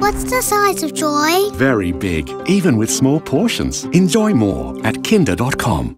What's the size of joy? Very big, even with small portions. Enjoy more at kinder.com.